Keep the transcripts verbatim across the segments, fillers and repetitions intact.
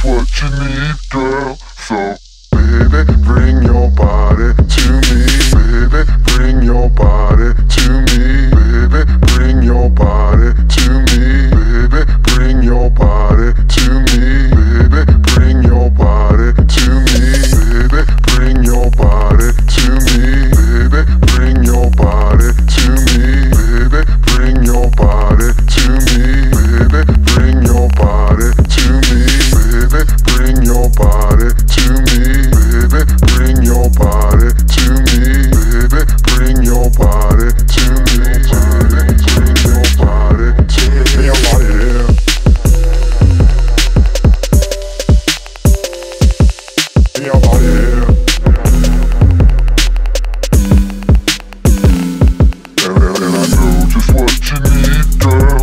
what you need, girl. So, baby, bring your body to me. Baby, bring your body to me. Baby, bring your body to me. Baby, bring your body to me. Baby, bring your body to me. Baby, bring your body to me. Baby, bring your body to me. Baby, bring your body to me. Baby, bring your body to me. Baby, bring your body to me. Baby, bring your body to me. Baby, bring your body to me. Baby, bring your body to me. Bring your body here. Bring your body here. And, and, and I know just what you need, girl.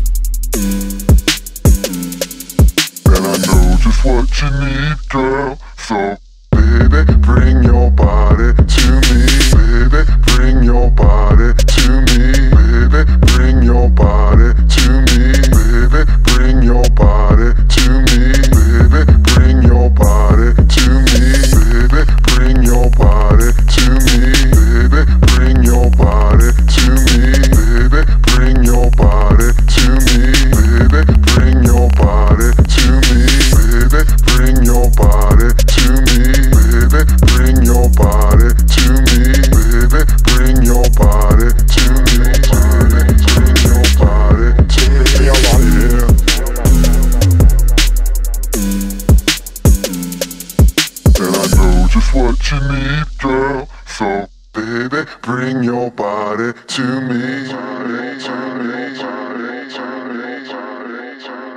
And I know just what you need, girl. So, baby, bring your body to me. Baby, bring your body to me. Baby, bring your body to me. Baby, bring your body to me. Baby, bring your body to me. Baby, bring your body to me. Baby, bring your body to me. Baby, bring your body to me. Baby, bring your body to me. Baby, bring your body to me. Baby, bring your body to me. Baby, bring your body to me. Baby, bring your body to me. Bring your body here. And I know just what you need, girl. So, baby, bring your body to me. Body, body, body, body, body, body.